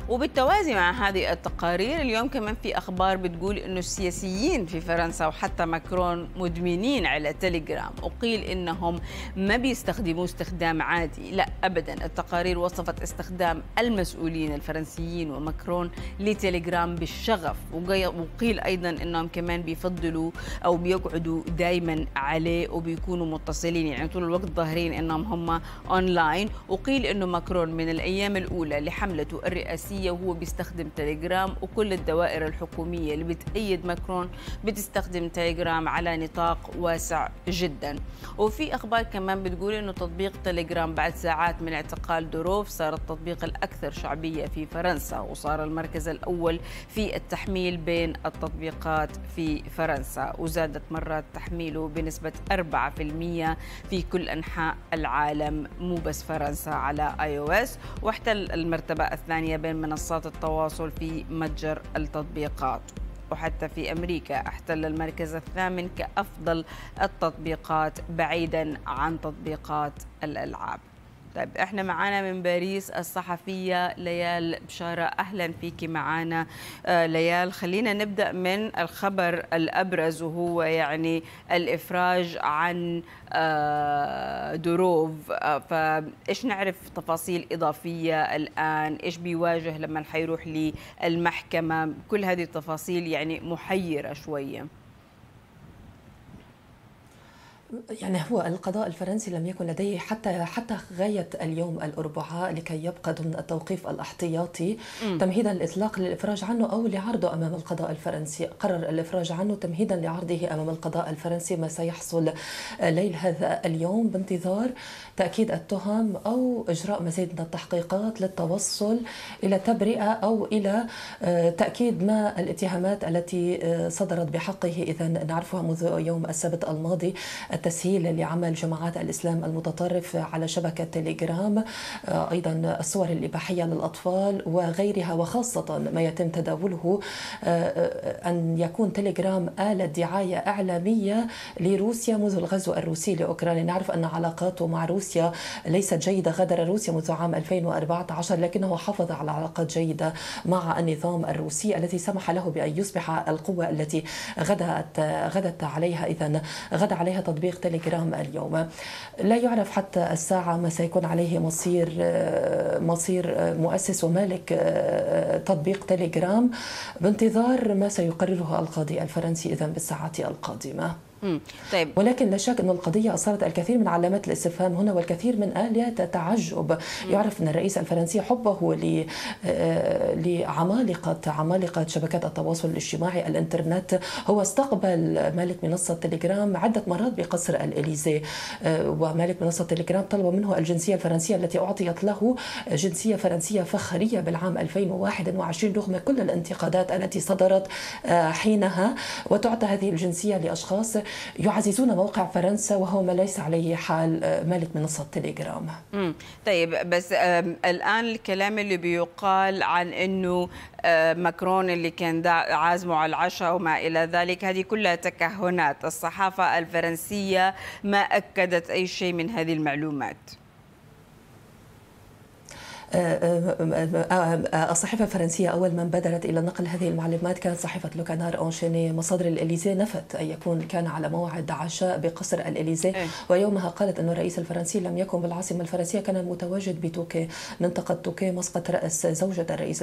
وبالتوازي مع هذه التقارير اليوم كمان في أخبار بتقول أنه السياسيين في فرنسا وحتى ماكرون مدمنين على تيليجرام، وقيل أنهم ما بيستخدموه استخدام عادي، لا أبدا. التقارير وصفت استخدام المسؤولين الفرنسيين وماكرون لتيليجرام بالشغف، وقيل أيضا أنهم كمان بيفضلوا أو بيقعدوا دايما عليه وبيكونوا متصلين، يعني طول الوقت ظاهرين أنهم هم أونلاين. وقيل أنه ماكرون من الأيام الأولى لحملته الرئاسية وهو بيستخدم تيليجرام، وكل الدوائر الحكومية اللي بتأيد ماكرون بتستخدم تيليجرام على نطاق واسع جدا. وفي أخبار كمان بتقول أنه تطبيق تيليجرام بعد ساعات من اعتقال دوروف صار التطبيق الأكثر شعبية في فرنسا، وصار المركز الأول في التحميل بين التطبيقات في فرنسا، وزادت مرات تحميله بنسبة 4% في كل أنحاء العالم مو بس فرنسا على iOS، واحتل المرتبة الثانية بين منصات التواصل في متجر التطبيقات. وحتى في أمريكا احتل المركز الثامن كأفضل التطبيقات بعيدا عن تطبيقات الألعاب. طيب احنا معانا من باريس الصحفية ليال بشارة، أهلا فيك معانا. ليال، خلينا نبدأ من الخبر الأبرز وهو يعني الإفراج عن دوروف. فإيش نعرف تفاصيل إضافية الآن؟ إيش بيواجه لما حيروح للمحكمة؟ كل هذه التفاصيل يعني محيرة شوية. يعني هو القضاء الفرنسي لم يكن لديه حتى غاية اليوم الأربعاء لكي يبقى ضمن التوقيف الاحتياطي تمهيدا للإطلاق للإفراج عنه أو لعرضه أمام القضاء الفرنسي. قرر الإفراج عنه تمهيدا لعرضه أمام القضاء الفرنسي، ما سيحصل ليل هذا اليوم بانتظار تأكيد التهم أو إجراء مزيد من التحقيقات للتوصل إلى تبرئة أو إلى تأكيد ما الاتهامات التي صدرت بحقه. إذا نعرفها منذ يوم السبت الماضي التسهيل لعمل جماعات الإسلام المتطرف على شبكة تيليجرام، أيضا الصور الإباحية للأطفال وغيرها، وخاصة ما يتم تداوله أن يكون تيليجرام آلة دعاية إعلامية لروسيا منذ الغزو الروسي لأوكرانيا. نعرف أن علاقاته مع روسيا ليست جيدة، غادر روسيا منذ عام 2014 لكنه حافظ على علاقات جيدة مع النظام الروسي الذي سمح له بأن يصبح القوة التي غدت عليها. إذن غدا عليها تطبيق تيليجرام اليوم. لا يعرف حتى الساعة ما سيكون عليه مصير مؤسس ومالك تطبيق تيليجرام بانتظار ما سيقرره القاضي الفرنسي إذن بالساعات القادمة. طيب. ولكن لا شك أن القضية أثارت الكثير من علامات الاستفهام هنا والكثير من آليات التعجب. يعرف أن الرئيس الفرنسي حبه لعمالقة شبكات التواصل الاجتماعي الإنترنت، هو استقبل مالك منصة تيليجرام عدة مرات بقصر الإليزي، ومالك منصة تيليجرام طلب منه الجنسية الفرنسية التي أعطيت له جنسية فرنسية فخرية بالعام 2021 رغم كل الانتقادات التي صدرت حينها، وتعطى هذه الجنسية لأشخاص يعززون موقع فرنسا وهو ما ليس عليه حال مالك منصة تيليجرام. طيب بس الآن الكلام اللي بيقال عن أنه ماكرون اللي كان عازمه على العشاء وما إلى ذلك، هذه كلها تكهنات. الصحافة الفرنسية ما أكدت أي شيء من هذه المعلومات. الصحيفة الفرنسية أول من بادرت إلى نقل هذه المعلومات كانت صحيفة لو كانار أونشيني. مصادر الإليزي نفت أن كان على موعد عشاء بقصر الإليزي، ويومها قالت أن الرئيس الفرنسي لم يكن بالعاصمة الفرنسية، كان متواجد بتوكي، منطقة توكي، مسقط رأس زوجة الرئيس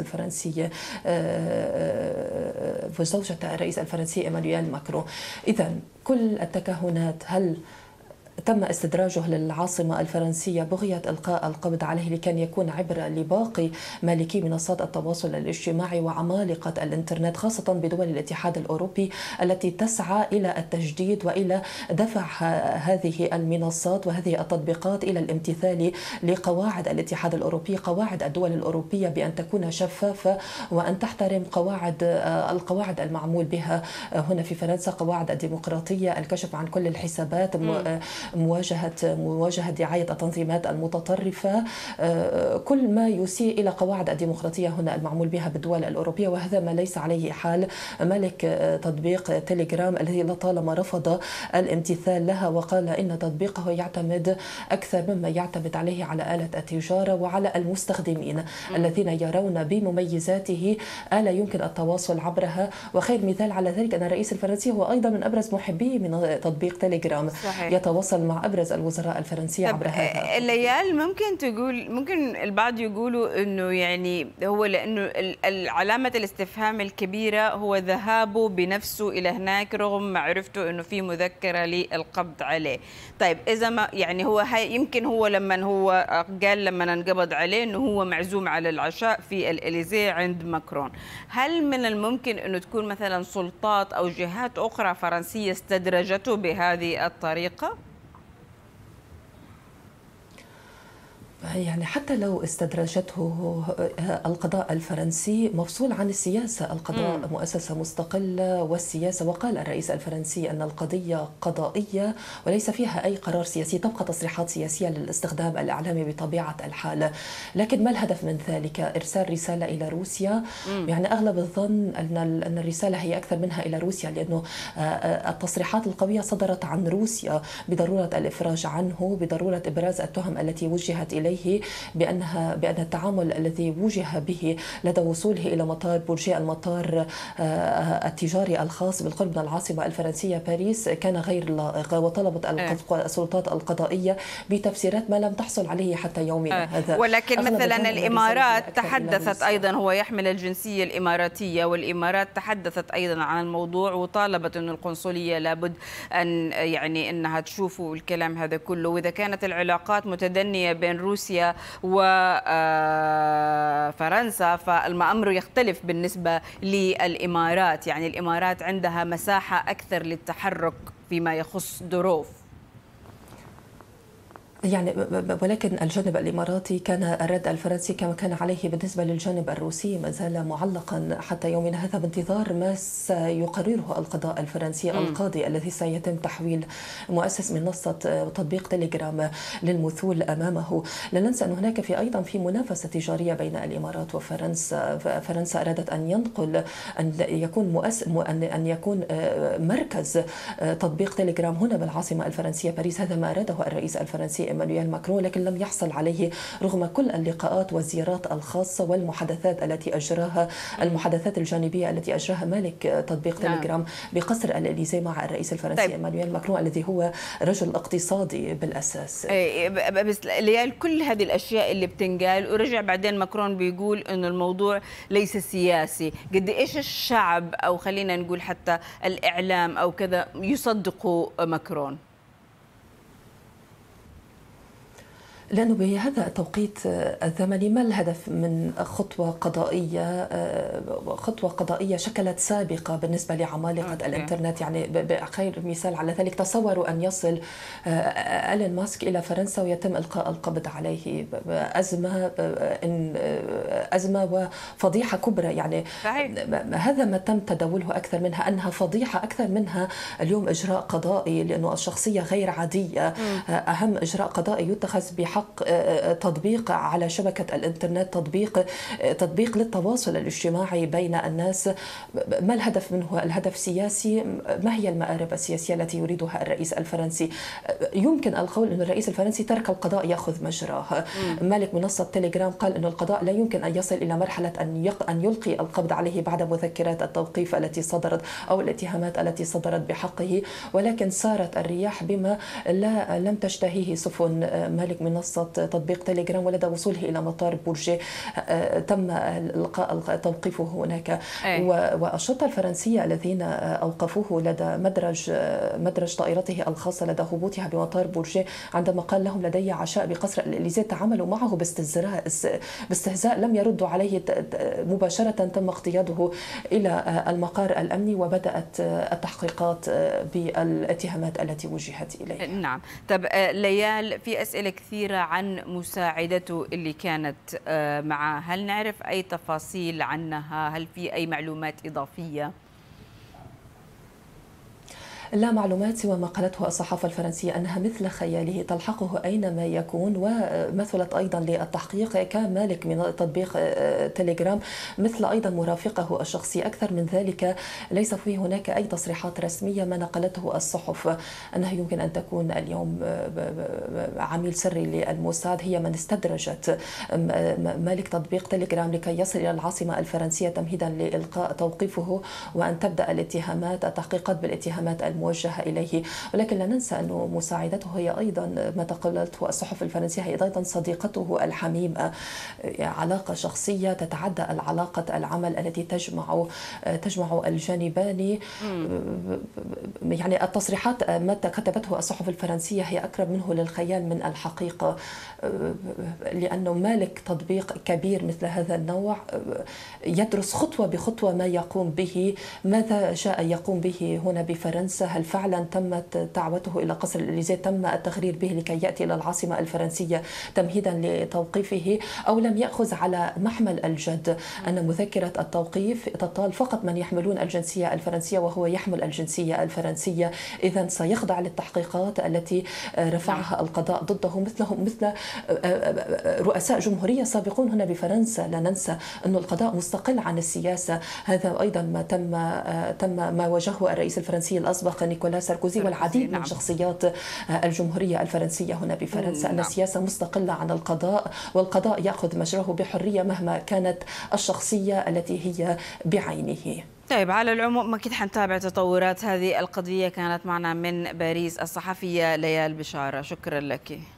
الفرنسي إيمانويل ماكرون. إذن كل التكهنات، هل تم استدراجه للعاصمة الفرنسية بغية إلقاء القبض عليه لكي يكون عبرة لباقي مالكي منصات التواصل الاجتماعي وعمالقة الإنترنت، خاصة بدول الاتحاد الأوروبي التي تسعى إلى التجديد وإلى دفع هذه المنصات وهذه التطبيقات إلى الامتثال لقواعد الاتحاد الأوروبي، قواعد الدول الأوروبية، بأن تكون شفافة وأن تحترم القواعد المعمول بها هنا في فرنسا، قواعد الديمقراطية، الكشف عن كل الحسابات، مواجهة دعاية التنظيمات المتطرفة، كل ما يسيء إلى قواعد الديمقراطية هنا المعمول بها بالدول الأوروبية، وهذا ما ليس عليه حال مالك تطبيق تيليجرام الذي لطالما رفض الامتثال لها، وقال إن تطبيقه يعتمد أكثر مما يعتمد عليه على آلة التجارة وعلى المستخدمين الذين يرون بمميزاته آلة يمكن التواصل عبرها. وخير مثال على ذلك أن الرئيس الفرنسي هو أيضا من أبرز محبيه من تطبيق تيليجرام. صحيح. يتواصل مع أبرز الوزراء الفرنسية عبر هذا. ليال، ممكن البعض يقولوا أنه يعني هو لأنه علامة الاستفهام الكبيرة هو ذهابه بنفسه إلى هناك رغم معرفته أنه في مذكرة للقبض عليه. طيب إذا ما يعني هو يمكن هو لما انقبض عليه أنه هو معزوم على العشاء في الإليزيه عند ماكرون، هل من الممكن أنه تكون مثلا سلطات أو جهات أخرى فرنسية استدرجته بهذه الطريقة؟ يعني حتى لو استدرجته القضاء الفرنسي مفصول عن السياسة، القضاء مؤسسة مستقلة والسياسة، وقال الرئيس الفرنسي أن القضية قضائية وليس فيها أي قرار سياسي، تبقى تصريحات سياسية للاستخدام الإعلامي بطبيعة الحال. لكن ما الهدف من ذلك؟ إرسال رسالة إلى روسيا؟ يعني أغلب الظن أن الرسالة هي أكثر منها إلى روسيا، لأنه التصريحات القوية صدرت عن روسيا بضرورة الإفراج عنه، بضرورة إبراز التهم التي وجهت إليه بأن التعامل الذي وجه به لدى وصوله إلى مطار بورجيه، المطار التجاري الخاص بالقرب من العاصمة الفرنسية باريس، كان غير لائق، وطلبت السلطات القضائية بتفسيرات ما لم تحصل عليه حتى يومنا هذا. ولكن مثلا الإمارات تحدثت أيضا، هو يحمل الجنسية الإماراتية، والإمارات تحدثت أيضا عن الموضوع وطالبت أن القنصلية لابد أن يعني أنها تشوفوا الكلام هذا كله. وإذا كانت العلاقات متدنية بين روسيا وفرنسا فالأمر يختلف بالنسبة للإمارات، يعني الإمارات عندها مساحة أكثر للتحرك فيما يخص ظروف. يعني ولكن الجانب الإماراتي كان الرد الفرنسي كما كان عليه بالنسبة للجانب الروسي ما زال معلقا حتى يومنا هذا بانتظار ما سيقرره القضاء الفرنسي. القاضي الذي سيتم تحويل مؤسس منصة تطبيق تيليجرام للمثول أمامه. لا ننسى أن هناك أيضا في منافسة تجارية بين الإمارات وفرنسا. فرنسا أرادت أن ينقل أن يكون مركز تطبيق تيليجرام هنا بالعاصمة الفرنسية باريس. هذا ما أراده الرئيس الفرنسي إيمانويل ماكرون، لكن لم يحصل عليه رغم كل اللقاءات والزيارات الخاصة والمحادثات التي أجراها، المحادثات الجانبية التي أجراها مالك تطبيق تيليجرام بقصر الإليزيه مع الرئيس الفرنسي إيمانويل ماكرون الذي هو رجل اقتصادي بالأساس. بس كل هذه الأشياء اللي بتنقال ورجع بعدين ماكرون بيقول إنه الموضوع ليس سياسي، قد إيش الشعب أو خلينا نقول حتى الإعلام أو كذا يصدقوا ماكرون؟ لأنه بهذا التوقيت الزمني ما الهدف من خطوة قضائية شكلت سابقة بالنسبة لعمالقة الإنترنت؟ يعني بخير مثال على ذلك، تصوروا أن يصل إيلون ماسك إلى فرنسا ويتم إلقاء القبض عليه. أزمة وفضيحة كبرى. يعني هذا ما تم تداوله أكثر منها أنها فضيحة أكثر منها اليوم إجراء قضائي، لأنه الشخصية غير عادية. أهم إجراء قضائي يتخذ بحق تطبيق على شبكة الإنترنت، تطبيق للتواصل الاجتماعي بين الناس. ما الهدف منه؟ الهدف سياسي. ما هي المآرب السياسية التي يريدها الرئيس الفرنسي؟ يمكن القول أن الرئيس الفرنسي ترك القضاء يأخذ مجراه. مالك منصة تيليجرام قال أن القضاء لا يمكن أن يصل إلى مرحلة أن يلقي القبض عليه بعد مذكرات التوقيف التي صدرت أو الاتهامات التي صدرت بحقه، ولكن سارت الرياح بما لم تشتهيه سفن مالك منصة تطبيق تيليجرام، ولدى وصوله إلى مطار بورجيه تم إلقاء توقيفه هناك. والشرطة الفرنسية الذين أوقفوه لدى مدرج طائرته الخاصة لدى هبوطها بمطار بورجيه عندما قال لهم لدي عشاء بقصر الإليزيه تعاملوا معه باستهزاء، لم يردوا عليه مباشرة. تم اقتياده إلى المقر الأمني وبدأت التحقيقات بالاتهامات التي وجهت إليه. نعم. طب ليال، في أسئلة كثيرة عن مساعدته اللي كانت معه، هل نعرف أي تفاصيل عنها؟ هل في أي معلومات إضافية؟ لا معلومات سوى ما قالته الصحافة الفرنسية أنها مثل خياله تلحقه أينما يكون، ومثلت أيضا للتحقيق كمالك من تطبيق تليجرام مثل أيضا مرافقه الشخصي. أكثر من ذلك ليس في هناك أي تصريحات رسمية. ما نقلته الصحف أنها يمكن أن تكون اليوم عميل سري للموساد هي من استدرجت مالك تطبيق تليجرام لكي يصل إلى العاصمة الفرنسية تمهيدا لإلقاء توقيفه وأن تبدأ التحقيقات بالاتهامات الموجهة إليه. ولكن لا ننسى أن مساعدته هي أيضا ما تقلته الصحف الفرنسية هي أيضا صديقته الحميمة، علاقة شخصية تتعدى العلاقة العمل التي تجمع الجانبان. يعني التصريحات ما كتبته الصحف الفرنسية هي أقرب منه للخيال من الحقيقة، لأنه مالك تطبيق كبير مثل هذا النوع يدرس خطوة بخطوة ما يقوم به، ماذا جاء يقوم به هنا بفرنسا، هل فعلا تمت دعوته إلى قصر الإليزيه، تم التغرير به لكي يأتي إلى العاصمة الفرنسية تمهيدا لتوقيفه، أو لم يأخذ على محمل الجد أن مذكرة التوقيف تطال فقط من يحملون الجنسية الفرنسية وهو يحمل الجنسية الفرنسية. إذن سيخضع للتحقيقات التي رفعها القضاء ضده مثل رؤساء جمهورية سابقون هنا بفرنسا. لا ننسى أن القضاء مستقل عن السياسة، هذا أيضا ما تم ما واجهه الرئيس الفرنسي الأسبق نيكولا ساركوزي والعديد من شخصيات الجمهورية الفرنسية هنا بفرنسا، أن السياسة مستقلة عن القضاء، والقضاء يأخذ مجراه بحرية مهما كانت الشخصية التي هي بعينه. طيب، على العموم أكيد حنتابع تطورات هذه القضية. كانت معنا من باريس الصحفية ليال بشارة، شكرا لك.